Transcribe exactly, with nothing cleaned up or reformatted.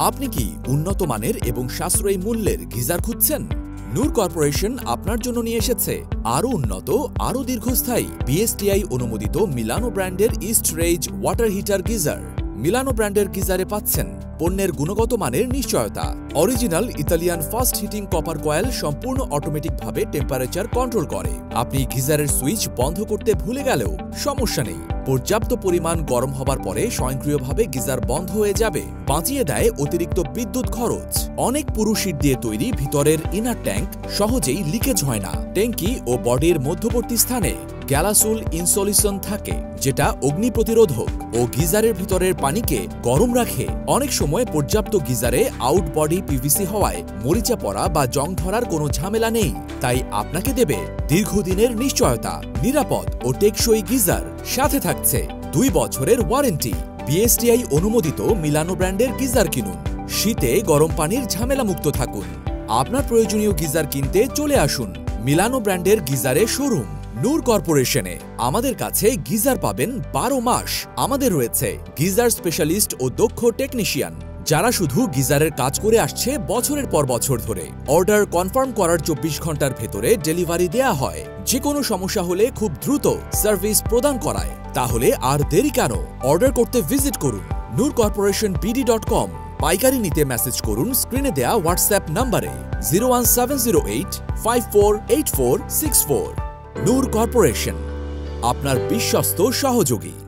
আপনি কি উন্নত মানের এবং সাশ্রয়ী মূল্যের গিজার খুঁজছেন? নূর কর্পোরেশন আপনার জন্য নিয়ে এসেছে আরও উন্নত, আরও দীর্ঘস্থায়ী বিএসটিআই অনুমোদিত মিলানো ব্র্যান্ডের storage water heater geyser. Milano ব্র্যান্ডের গিজারে পাচ্ছেন পণ্যের গুণগত মানের নিশ্চয়তা, original Italian fast heating copper coil সম্পূর্ণ অটোমেটিকভাবে টেম্পারেচার কন্ট্রোল করে। আপনি গিজারের সুইচ বন্ধ করতে ভুলে গেলেও সমস্যা নেই, পর্যাপ্ত পরিমাণ গরম হবার পরে স্বয়ংক্রিয়ভাবে গিজার বন্ধ হয়ে যাবে, বাঁচিয়ে দেয় অতিরিক্ত বিদ্যুৎ খরচ। অনেক পুরু শীট দিয়ে তৈরি ভিতরের ইনার ট্যাঙ্ক সহজেই লিকেজ হয় না। ট্যাঙ্কি ও বডির মধ্যবর্তী স্থানে গ্যালাসুল ইনসোলিউশন থাকে, যেটা অগ্নি প্রতিরোধক ও গিজারের ভিতরের পানিকে গরম রাখে। অনেক সময় পর্যাপ্ত গিজারে আউট বডি পিভিসি হওয়ায় মরিচা পড়া বা জং ধরার কোনো ঝামেলা নেই, তাই আপনাকে দেবে দীর্ঘদিনের নিশ্চয়তা, নিরাপদ ও টেকসই গিজার। সাথে থাকছে দুই বছরের ওয়ারেন্টি। বিএসটিআই অনুমোদিত মিলানো ব্র্যান্ডের গিজার কিনুন, শীতে গরম পানির ঝামেলা মুক্ত থাকুন। আপনার প্রয়োজনীয় গিজার কিনতে চলে আসুন মিলানো ব্র্যান্ডের গিজারের শোরুম নূর কর্পোরেশনে। আমাদের কাছে গিজার পাবেন বারো মাস। আমাদের রয়েছে গিজার স্পেশালিস্ট ও দক্ষ টেকনিশিয়ান, যারা শুধু গিজারের কাজ করে আসছে বছরের পর বছর ধরে। অর্ডার কনফার্ম করার চব্বিশ ঘন্টার ভেতরে ডেলিভারি দেয়া হয়। যে কোনো সমস্যা হলে খুব দ্রুত সার্ভিস প্রদান করায়। তাহলে আর দেরি কেন? অর্ডার করতে ভিজিট করুন Noor corporation BD dot com. পাইকারি নিতে মেসেজ করুন স্ক্রিনে দেয়া হোয়াটসঅ্যাপ নাম্বারে zero one seven zero eight five four eight four six four. Noor corporation, আপনার বিশ্বস্ত সহযোগী।